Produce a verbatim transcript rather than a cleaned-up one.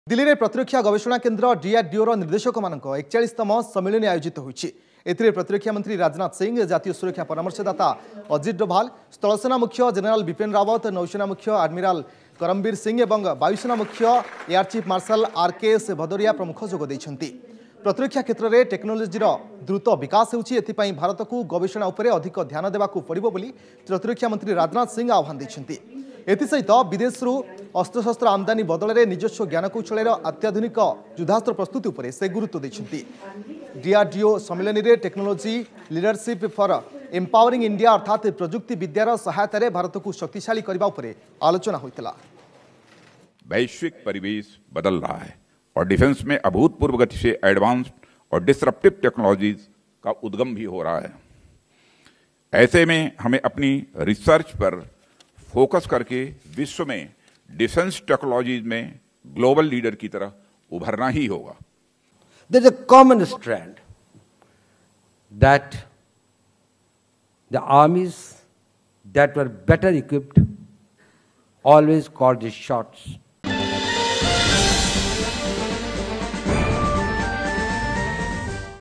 दिल्ली में प्रतिरक्षा गवेषणा केन्द्र डीआरडीओ निर्देशक मान एकचालीसतम सम्मेलन आयोजित होती। प्रतिरक्षा मंत्री राजनाथ सिंह, जातीय सुरक्षा परामर्शदाता अजित डोभाल, स्थलसेना मुख्य जनरल बिपिन रावत, नौसेना मुख्य आडमिराल करमबीर सिंह और वायुसेना मुख्य air chief marshal R K S Bhadauria प्रमुख जोग देइछन्ति। प्रतिरक्षा क्षेत्र में टेक्नोलोजीर द्रुत विकास होउछि, एथिपाई भारत को गवेषणा उपरे अधिक ध्यान देबाकू पड़िबो बोली प्रतिरक्षा मंत्री राजनाथ सिंह आह्वान दैछन्ति। एसहित विदेशरू अस्त्रशस्त्र आमदानी बदल में निजस्व ज्ञानकौशल अत्याधुनिक युद्धास्त्र प्रस्तुति उपरे से गुरुत्व देइछन्ति। डीआरडीओ सम्मेलन में technology leadership for empowering India अर्थात प्रजुक्ति विद्यार सहायतार भारत को शक्तिशाली करने उपरे आलोचना होइतला। वैश्विक परिवेश बदल रहा है और डिफेंस में अभूतपूर्व गति से एडवांस्ड और डिसरप्टिव टेक्नोलॉजीज का उद्गम भी हो रहा है। ऐसे में हमें अपनी रिसर्च पर फोकस करके विश्व में डिफेंस टेक्नोलॉजीज में ग्लोबल लीडर की तरह उभरना ही होगा। There is a common strand that the armies that were better equipped always called the shots